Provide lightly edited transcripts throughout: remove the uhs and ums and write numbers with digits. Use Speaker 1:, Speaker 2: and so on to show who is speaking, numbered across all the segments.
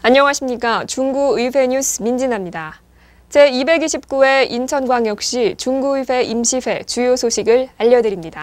Speaker 1: 안녕하십니까. 중구의회 뉴스 민진아입니다. 제229회 인천광역시 중구의회 임시회 주요 소식을 알려드립니다.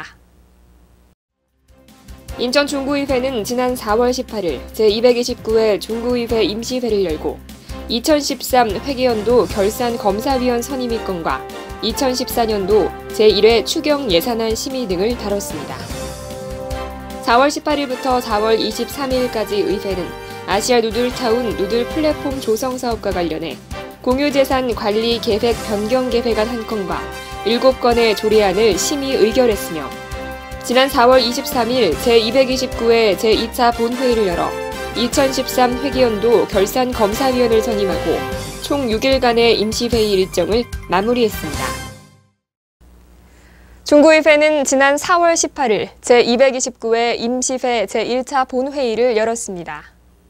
Speaker 1: 인천 중구의회는 지난 4월 18일 제229회 중구의회 임시회를 열고 2013 회계연도 결산검사위원 선임 입건과 2014년도 제1회 추경 예산안 심의 등을 다뤘습니다. 4월 18일부터 4월 23일까지 의회는 아시아 누들타운 누들 플랫폼 조성 사업과 관련해 공유재산 관리 계획 변경 계획안 1건과 7건의 조례안을 심의 의결했으며 지난 4월 23일 제229회 제2차 본회의를 열어 2013 회계연도 결산검사위원을 선임하고 총 6일간의 임시회의 일정을 마무리했습니다. 중구의회는 지난 4월 18일 제229회 임시회 제1차 본회의를 열었습니다.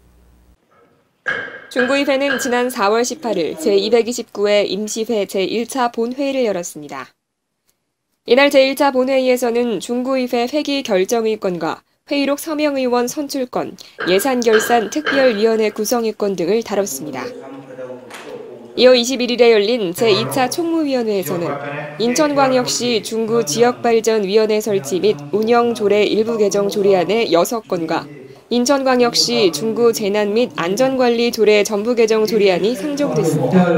Speaker 1: 중구의회는 지난 4월 18일 제229회 임시회 제1차 본회의를 열었습니다. 이날 제1차 본회의에서는 중구의회 회기 결정의건과 회의록 서명의원 선출건, 예산결산 특별위원회 구성의건 등을 다뤘습니다. 이어 21일에 열린 제2차 총무위원회에서는 인천광역시 중구지역발전위원회 설치 및 운영조례 일부 개정 조례안의 6건과 인천광역시 중구 재난 및 안전관리 조례 전부 개정 조례안이 상정됐습니다.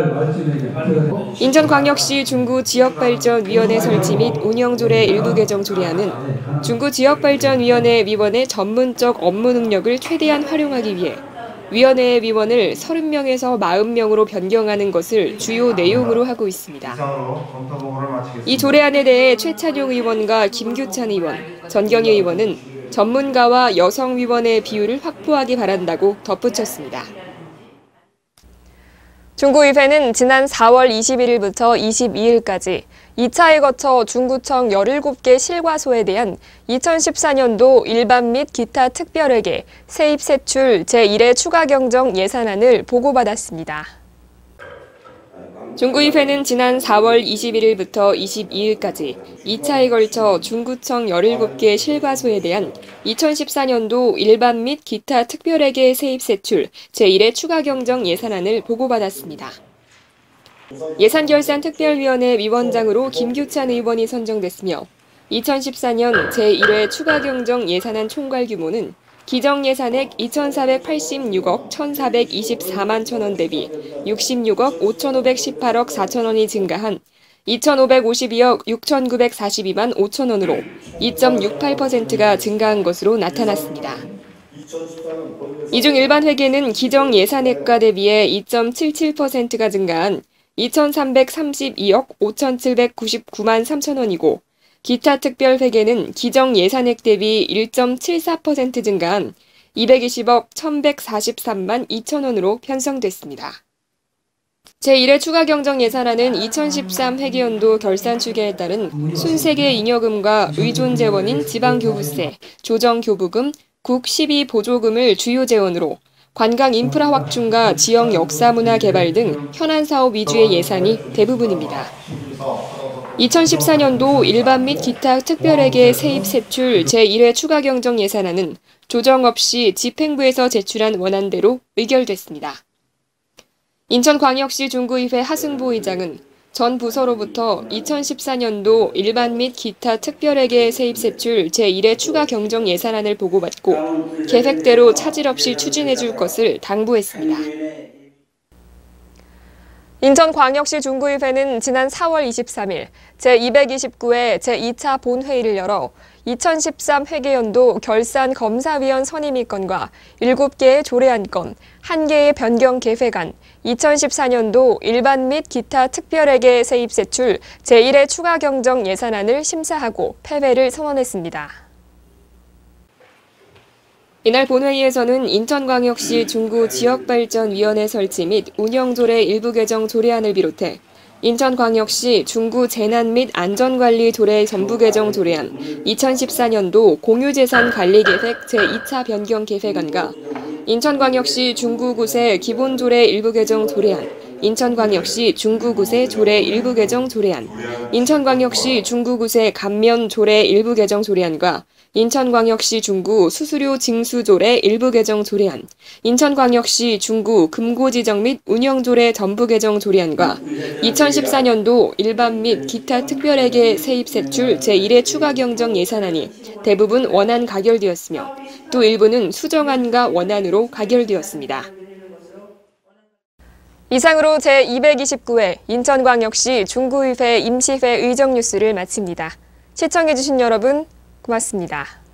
Speaker 1: 인천광역시 중구 지역발전위원회 설치 및 운영조례 일부 개정 조례안은 중구 지역발전위원회 위원의 전문적 업무 능력을 최대한 활용하기 위해 위원회의 위원을 30명에서 40명으로 변경하는 것을 주요 내용으로 하고 있습니다. 이 조례안에 대해 최찬용 의원과 김규찬 의원, 전경희 의원은 전문가와 여성위원의 비율을 확보하기 바란다고 덧붙였습니다. 중구의회는 지난 4월 21일부터 22일까지 2차에 거쳐 중구청 17개 실과소에 대한 2014년도 일반 및 기타 특별회계 세입 세출 제1회 추가 경정 예산안을 보고받았습니다. 중구의회는 지난 4월 21일부터 22일까지 2차에 걸쳐 중구청 17개 실과소에 대한 2014년도 일반 및 기타 특별회계 세입 세출 제1회 추가 경정 예산안을 보고받았습니다. 예산결산특별위원회 위원장으로 김규찬 의원이 선정됐으며 2014년 제1회 추가 경정 예산안 총괄 규모는 기정예산액 2,486억 1,424만 천원 대비 66억 5,518억 4천원이 증가한 2,552억 6,942만 5천원으로 2.68%가 증가한 것으로 나타났습니다. 이 중 일반 회계는 기정예산액과 대비해 2.77%가 증가한 2,332억 5,799만 3천원이고 기타 특별회계는 기정예산액 대비 1.74% 증가한 220억 1,143만 2천원으로 편성됐습니다. 제1회 추가 경정 예산안은 2013 회계연도 결산 추계에 따른 순세계 잉여금과 의존 재원인 지방교부세, 조정교부금, 국 12보조금을 주요 재원으로 관광 인프라 확충과 지역 역사문화 개발 등 현안 사업 위주의 예산이 대부분입니다. 2014년도 일반 및 기타 특별회계 세입 세출 제1회 추가 경정 예산안은 조정 없이 집행부에서 제출한 원안대로 의결됐습니다. 인천광역시 중구의회 하승보 의장은 전 부서로부터 2014년도 일반 및 기타 특별회계 세입 세출 제1회 추가 경정 예산안을 보고받고 계획대로 차질 없이 추진해 줄 것을 당부했습니다. 인천광역시 중구의회는 지난 4월 23일 제229회 제2차 본회의를 열어 2013 회계연도 결산검사위원 선임 입건과 7개의 조례안 건, 1개의 변경 계획안, 2014년도 일반 및 기타 특별회계 세입 세출 제1회 추가 경정 예산안을 심사하고 폐회를 선언했습니다. 이날 본회의에서는 인천광역시 중구 지역발전위원회 설치 및 운영조례 일부 개정 조례안을 비롯해 인천광역시 중구 재난 및 안전관리 조례 전부 개정 조례안, 2014년도 공유재산 관리 계획 제2차 변경 계획안과 인천광역시 중구구세 기본조례 일부 개정 조례안, 인천광역시 중구구세 조례 일부 개정 조례안, 인천광역시 중구구세 감면 조례 일부 개정 조례안과 인천광역시 중구 수수료 징수조례 일부 개정 조례안, 인천광역시 중구 금고지정 및 운영조례 전부 개정 조례안과 2014년도 일반 및 기타 특별회계 세입 세출 제1회 추가 경정 예산안이 대부분 원안 가결되었으며 또 일부는 수정안과 원안으로 가결되었습니다. 이상으로 제229회 인천광역시 중구의회 임시회 의정 뉴스를 마칩니다. 시청해주신 여러분 고맙습니다.